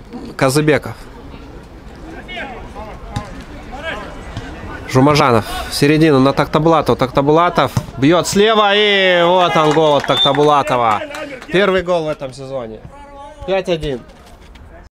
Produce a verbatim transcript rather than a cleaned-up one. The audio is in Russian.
Казыбеков. Жумажанов в середину на Тахтабулатова. Тахтабулатов бьет слева, и вот он гол от Тахтабулатова. Первый гол в этом сезоне. пять один.